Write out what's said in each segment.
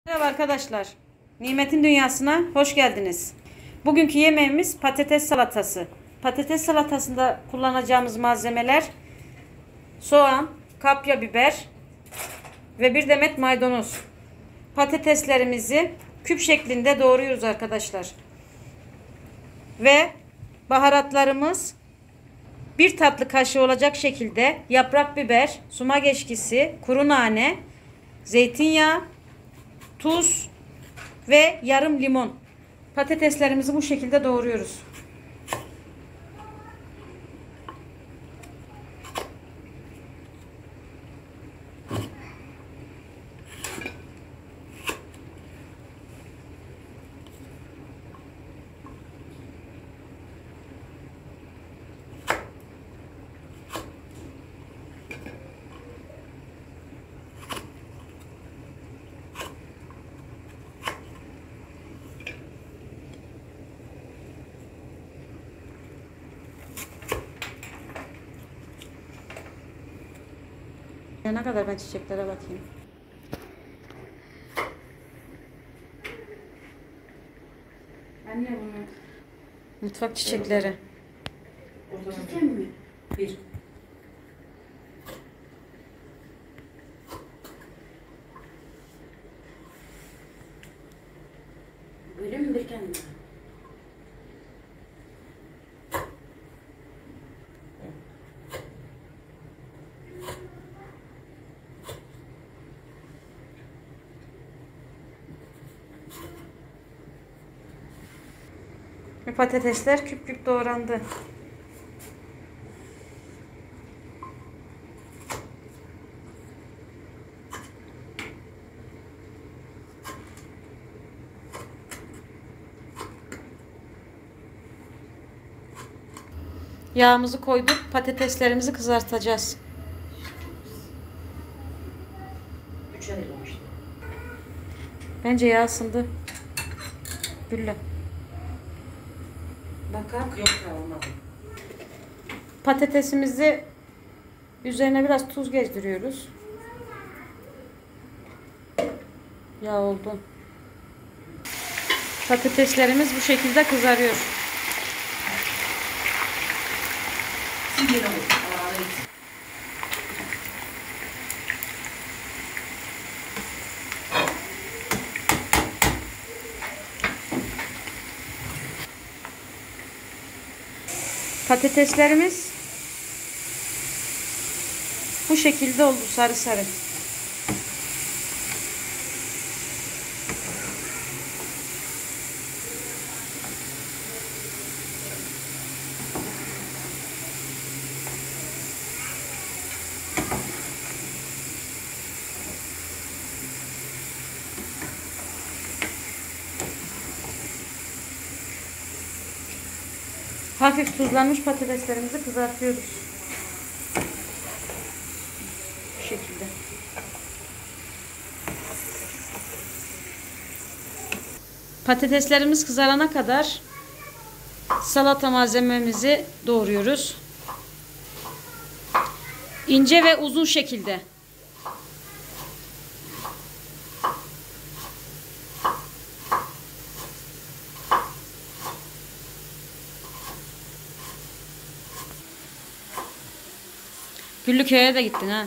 Merhaba arkadaşlar. Nimet'in dünyasına hoş geldiniz. Bugünkü yemeğimiz patates salatası. Patates salatasında kullanacağımız malzemeler soğan, kapya biber ve bir demet maydanoz. Patateslerimizi küp şeklinde doğruyoruz arkadaşlar. Ve baharatlarımız bir tatlı kaşığı olacak şekilde yaprak biber, sumak eşkisi, kuru nane, zeytinyağı, tuz ve yarım limon. Patateslerimizi bu şekilde doğruyoruz. Ne kadar ben çiçeklere bakayım. Anne bunu. Mutfak çiçekleri. Çiçek mi? Bir. Böyle mi bir kendine? Ve patatesler küp küp doğrandı. Yağımızı koyduk. Patateslerimizi kızartacağız. 3 ay olmuştu. Bence yağ ısındı. Gülle. Bakak yok olmadı. Patatesimizi üzerine biraz tuz gezdiriyoruz. Yağ oldu. Patateslerimiz bu şekilde kızarıyor. Şimdi de bu. Patateslerimiz bu şekilde oldu, sarı sarı. Hafif tuzlanmış patateslerimizi kızartıyoruz. Bu şekilde. Patateslerimiz kızarana kadar salata malzememizi doğruyoruz. İnce ve uzun şekilde. Güllüköy'e de gittin ha.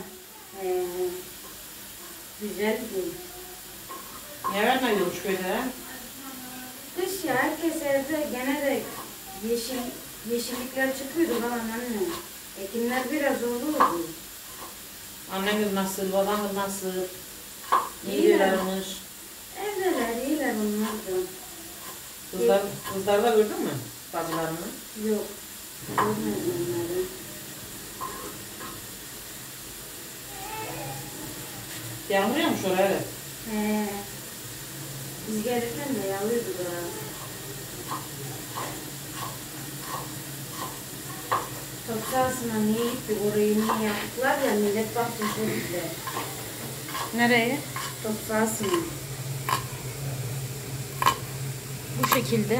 Güzel bu. Nereden yolmuş böyle? Kış ya herkes evde gene de yeşillikler çıkıyordu falan anne. Ekinler biraz olurdu. Annemiz nasıl, babamız nasıl? İyi İyilermiş. Evdeler iyiler onlar da. Kızlar da gördün mü? Bacılarını. Yok. Görmedim onları. Yağmur yağmış oraya evet. Biz gelirken de yağıyordu da. Top sahasına niye gittik? Orayı niye yaptılar ya millet bakmış o bize. Nereye? Top sahasına. Bu şekilde.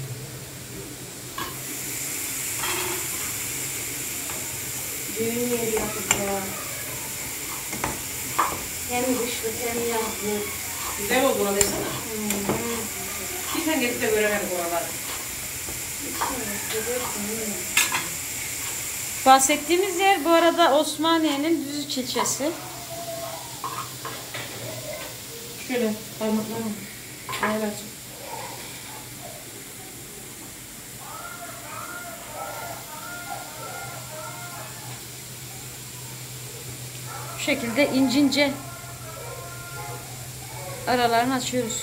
Düğün yeri yapacağız. Hem kışlık hem yazlık. Güzel oldu ona desene. Bir sen gelip de göremedik oraları. Bahsettiğimiz yer bu arada Osmaniye'nin Düzüç ilçesi. Şöyle parmaklarım. Evet. Bu şekilde incince aralarını açıyoruz.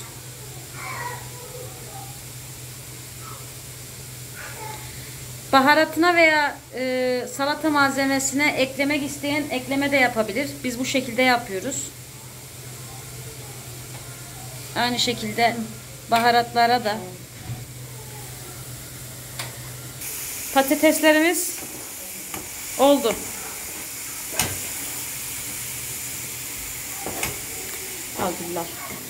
Baharatına veya salata malzemesine eklemek isteyen ekleme de yapabilir. Biz bu şekilde yapıyoruz. Aynı şekilde baharatlara da. Patateslerimiz oldu. Aldılar.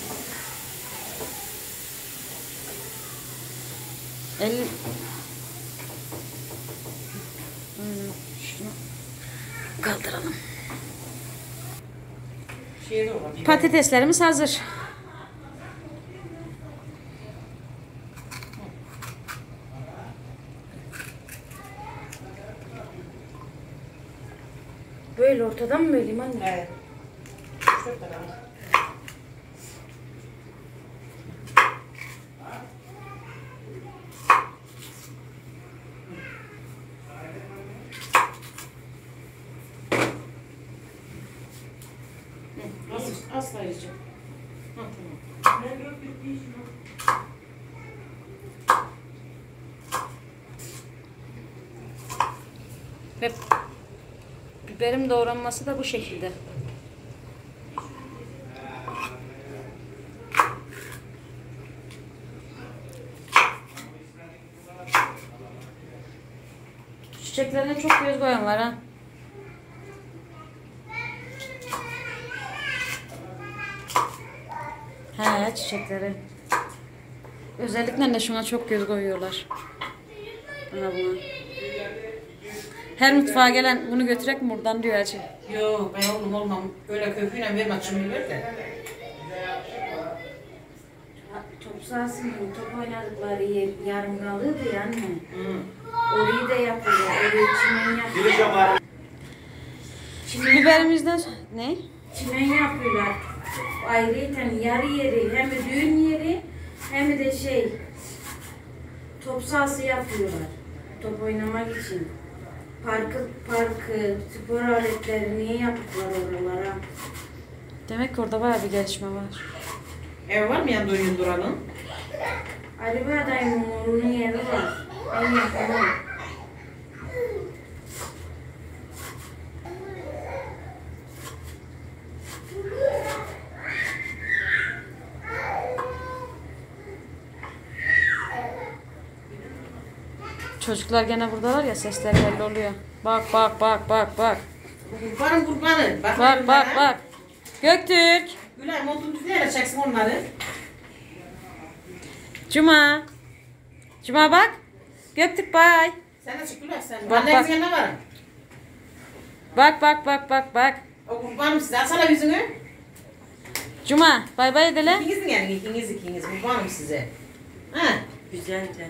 Şunu kaldıralım. Patateslerimiz hazır. Böyle ortadan mı böleyim anne? Evet. Çok da rahat. Az sayıcı. Tamam. Ve biberim doğranması da bu şekilde. Çiçeklerine çok göz koyan var ha. He, çiçekleri. Özellikle de şuna çok göz koyuyorlar. Buna. Her mutfağa gelen bunu götürek mi buradan diyor acı. Yok ben oğlum olmam. Öyle köküyle vermek için bilir de. Top sahasında top oynadıkları yer yarım kalıyordu ya anne. Hı. Orayı da yapıyorlar. Orayı çimen yapıyorlar. Biberimizden ne? Çimen yapıyorlar. Ayrıyeten yarı yeri hem de düğün yeri hem de top sahası yapıyorlar. Top oynamak için. Parkı, spor aletleri niye yaptılar oralara? Demek ki orada bayağı bir gelişme var. Ev var mı yanında oyun duralım? Ali Bağday'ın oğlunun yeri var. En yakını. Çocuklar gene buradalar ya, sesler belli oluyor. Bak bak bak bak bak. Kurbanım kurbanı. Bak bak bak. Göktürk. Gülay montun tüfeğiyle çeksin onları. Cuma. Cuma bak. Göktürk bay. Sen de çık Gülay sen. Bak, Annenin bak. yanına varın. Bak bak bak bak bak. O kurbanım size. Alsana yüzünü. Cuma bay bay edelim. İkinizin yani ikiniz. Kurbanım size. Ha. Güzelce.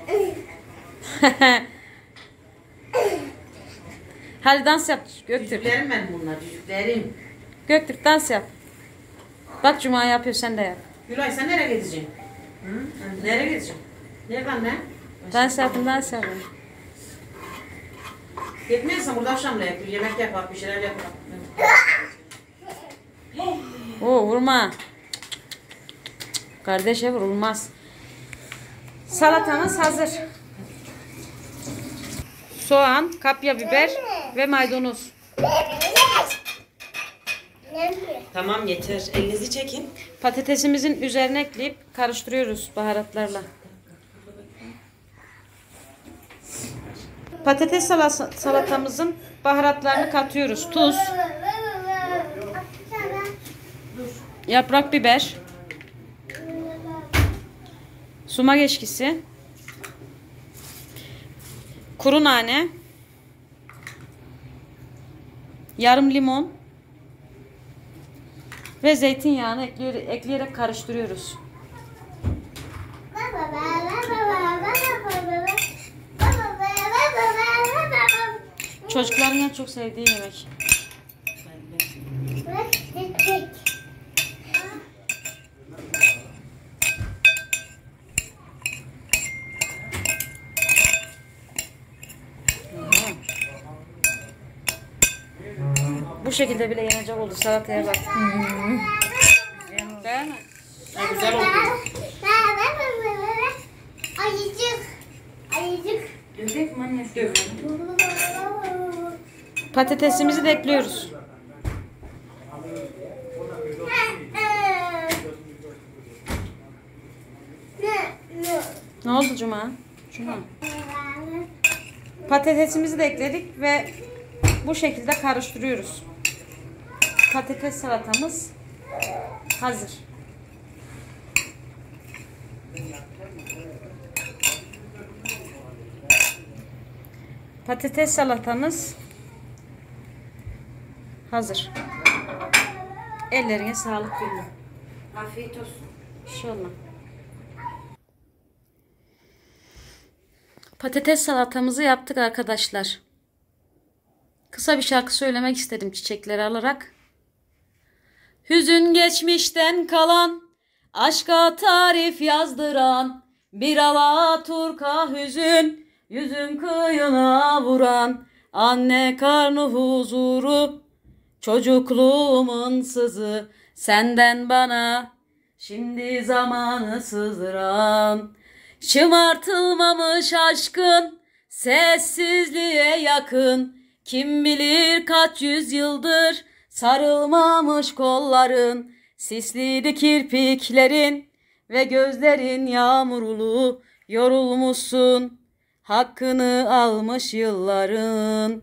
Hadi dans yap Göktürk. Cücüklerim ben bunlar. Cücüklerim. Göktürk dans yap. Bak Cuma yapıyor, sen de yap. Gülay sen nereye gideceksin? Hı? Nereye gideceksin? Nereden ne? Dans yapın, dans yapın. Gitmezsen burada akşam da yap. Yemek yapar, bir şeyler yapar. Oo, vurma. Kardeşe vurulmaz. Salatamız hazır. Soğan, kapya biber ve maydanoz. Tamam yeter. Elinizi çekin. Patatesimizin üzerine ekleyip karıştırıyoruz baharatlarla. Patates salatamızın baharatlarını katıyoruz. Tuz, yaprak biber, sumak eşkisi, kuru nane, yarım limon, Ve zeytinyağını ekleyerek karıştırıyoruz. Çocukların en çok sevdiği yemek. Bu şekilde bile yenecek oldu. Salataya bak. Değil mi? Güzel oldu. Ayıcık. Dövek mi anne? Patatesimizi de ekliyoruz. Ne oldu Cuma? Cuma. Patatesimizi de ekledik ve bu şekilde karıştırıyoruz. Patates salatamız hazır. Patates salatamız hazır. Ellerine sağlık Gülüm. Afiyet olsun. İnşallah. Patates salatamızı yaptık arkadaşlar. Kısa bir şarkı söylemek istedim çiçekleri alarak. Hüzün geçmişten kalan, aşka tarif yazdıran, bir alaturka hüzün, yüzün kıyına vuran, anne karnı huzuru, çocukluğumun sızı, senden bana şimdi zamanı sızdıran. Şımartılmamış aşkın sessizliğe yakın, kim bilir kaç yüzyıldır sarılmamış kolların, sisliydi kirpiklerin ve gözlerin yağmurlu, yorulmuşsun, hakkını almış yılların.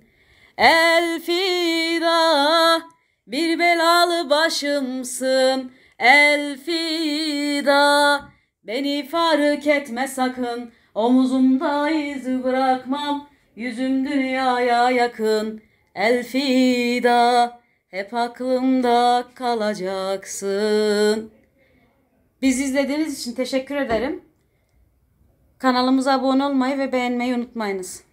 Elfida, bir belalı başımsın, elfida, beni fark etme sakın, omuzumda iz bırakmam, yüzüm dünyaya yakın. Elfida, hep aklımda kalacaksın. Bizi izlediğiniz için teşekkür ederim. Kanalımıza abone olmayı ve beğenmeyi unutmayınız.